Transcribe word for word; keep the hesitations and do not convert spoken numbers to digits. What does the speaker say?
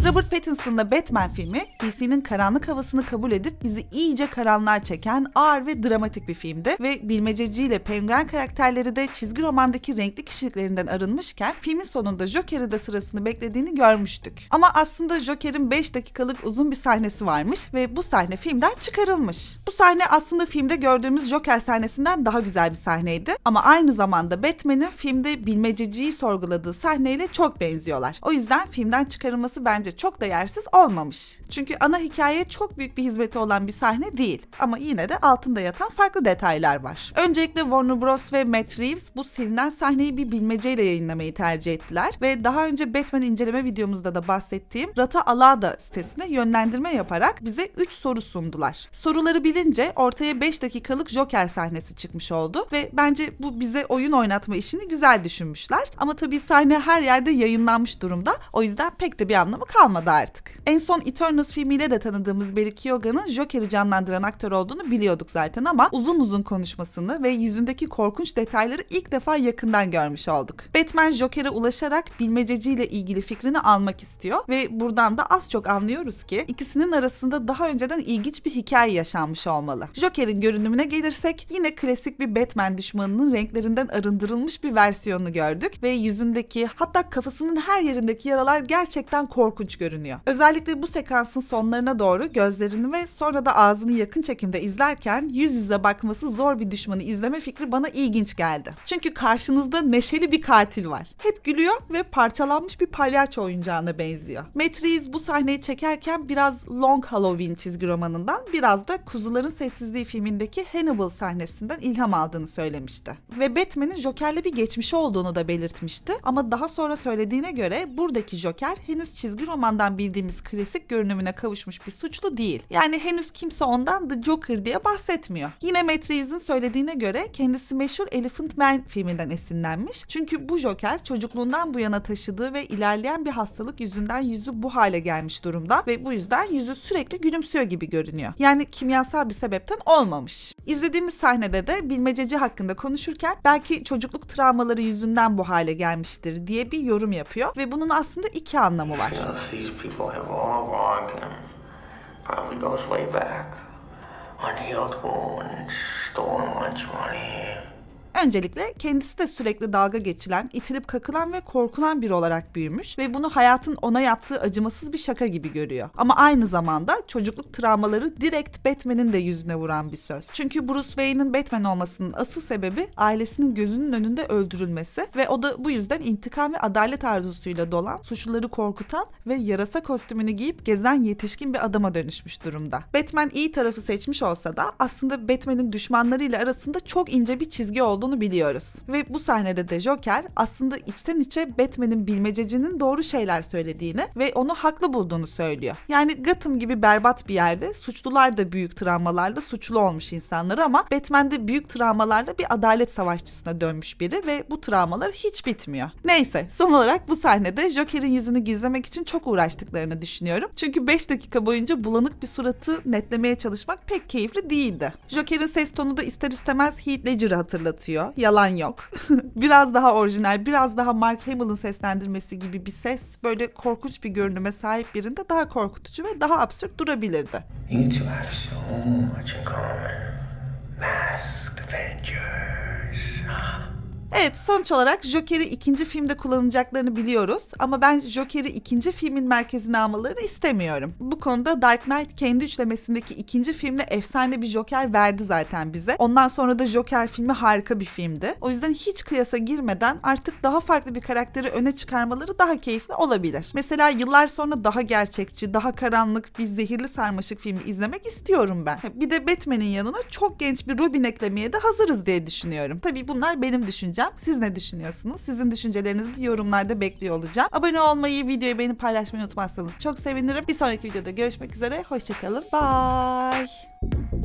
Robert Pattinson'la Batman filmi, D C'nin karanlık havasını kabul edip bizi iyice karanlığa çeken ağır ve dramatik bir filmdi ve bilmececiyle penguen karakterleri de çizgi romandaki renkli kişiliklerinden arınmışken filmin sonunda Joker'i de sırasını beklediğini görmüştük. Ama aslında Joker'in beş dakikalık uzun bir sahnesi varmış ve bu sahne filmden çıkarılmış. Bu sahne aslında filmde gördüğümüz Joker sahnesinden daha güzel bir sahneydi ama aynı zamanda Batman'in filmde bilmececiyi sorguladığı sahneyle çok benziyorlar. O yüzden filmden çıkarılması bence çok da yersiz olmamış. Çünkü ana hikayeye çok büyük bir hizmeti olan bir sahne değil ama yine de altında yatan farklı detaylar var. Öncelikle Warner Bros ve Matt Reeves bu silinen sahneyi bir bilmeceyle yayınlamayı tercih ettiler ve daha önce Batman inceleme videomuzda da bahsettiğim Rata Alada sitesine yönlendirme yaparak bize üç soru sundular. Soruları bilince ortaya beş dakikalık Joker sahnesi çıkmış oldu ve bence bu bize oyun oynatma işini güzel düşünmüşler. Ama tabii sahne her yerde yayınlanmış durumda. O yüzden pek de bir anlamı kalmadı artık. En son Eternals filmiyle de tanıdığımız Barry Keoghan'ın Joker'i canlandıran aktör olduğunu biliyorduk zaten ama uzun uzun konuşmasını ve yüzündeki korkunç detayları ilk defa yakından görmüş olduk. Batman Joker'e ulaşarak bilmececiyle ilgili fikrini almak istiyor ve buradan da az çok anlıyoruz ki ikisinin arasında daha önceden ilginç bir hikaye yaşanmış olmalı. Joker'in görünümüne gelirsek yine klasik bir Batman düşmanının renklerinden arındırılmış bir versiyonunu gördük ve yüzündeki hatta kafasının her yerindeki yaralar gerçekten korkunç görünüyor. Özellikle bu sekansın sonlarına doğru gözlerini ve sonra da ağzını yakın çekimde izlerken yüz yüze bakması zor bir düşmanı izleme fikri bana ilginç geldi. Çünkü karşınızda neşeli bir katil var. Hep gülüyor ve parçalanmış bir palyaço oyuncağına benziyor. Matt Reeves bu sahneyi çekerken biraz Long Halloween çizgi romanından, biraz da Kuzuların Sessizliği filmindeki Hannibal sahnesinden ilham aldığını söylemişti. Ve Batman'in Joker'le bir geçmişi olduğunu da belirtmişti. Ama daha sonra söylediğine göre buradaki Joker henüz çizgi romandan bildiğimiz klasik görünümüne kavuşmuş bir suçlu değil. Yani henüz kimse ondan The Joker diye bahsetmiyor. Yine Matt Reeves'in söylediğine göre kendisi meşhur Elephant Man filminden esinlenmiş. Çünkü bu Joker çocukluğundan bu yana taşıdığı ve ilerleyen bir hastalık yüzünden yüzü bu hale gelmiş durumda ve bu yüzden yüzü sürekli gülümsüyor gibi görünüyor. Yani kimyasal bir sebepten olmamış. İzlediğimiz sahnede de bilmececi hakkında konuşurken belki çocukluk travmaları yüzünden bu hale gelmiştir diye bir yorum yapıyor ve bunun aslında iki anlamı var. Öncelikle kendisi de sürekli dalga geçilen, itilip kakılan ve korkulan biri olarak büyümüş ve bunu hayatın ona yaptığı acımasız bir şaka gibi görüyor. Ama aynı zamanda çocukluk travmaları direkt Batman'in de yüzüne vuran bir söz. Çünkü Bruce Wayne'in Batman olmasının asıl sebebi ailesinin gözünün önünde öldürülmesi ve o da bu yüzden intikam ve adalet arzusuyla dolan, suçluları korkutan ve yarasa kostümünü giyip gezen yetişkin bir adama dönüşmüş durumda. Batman iyi tarafı seçmiş olsa da aslında Batman'in düşmanlarıyla arasında çok ince bir çizgi olduğunu biliyoruz. Ve bu sahnede de Joker aslında içten içe Batman'in bilmececinin doğru şeyler söylediğini ve onu haklı bulduğunu söylüyor. Yani Gotham gibi berbat bir yerde suçlular da büyük travmalarla suçlu olmuş insanlar ama Batman de büyük travmalarla bir adalet savaşçısına dönmüş biri ve bu travmalar hiç bitmiyor. Neyse, son olarak bu sahnede Joker'in yüzünü gizlemek için çok uğraştıklarını düşünüyorum. Çünkü beş dakika boyunca bulanık bir suratı netlemeye çalışmak pek keyifli değildi. Joker'in ses tonu da ister istemez Heath Ledger'ı hatırlatıyor. Yalan yok. Biraz daha orijinal, biraz daha Mark Hamill'ın seslendirmesi gibi bir ses böyle korkunç bir görünüme sahip birinde daha korkutucu ve daha absürt durabilirdi. You two have so much in common. Masked Avengers. Evet, sonuç olarak Joker'i ikinci filmde kullanacaklarını biliyoruz ama ben Joker'i ikinci filmin merkezine almalarını istemiyorum. Bu konuda Dark Knight kendi üçlemesindeki ikinci filmle efsane bir Joker verdi zaten bize. Ondan sonra da Joker filmi harika bir filmdi. O yüzden hiç kıyasa girmeden artık daha farklı bir karakteri öne çıkarmaları daha keyifli olabilir. Mesela yıllar sonra daha gerçekçi, daha karanlık bir zehirli sarmaşık filmi izlemek istiyorum ben. Bir de Batman'in yanına çok genç bir Robin eklemeye de hazırız diye düşünüyorum. Tabii bunlar benim düşüncem. Siz ne düşünüyorsunuz? Sizin düşüncelerinizi de yorumlarda bekliyor olacağım. Abone olmayı, videoyu beğenip paylaşmayı unutmazsanız çok sevinirim. Bir sonraki videoda görüşmek üzere. Hoşçakalın. Bye.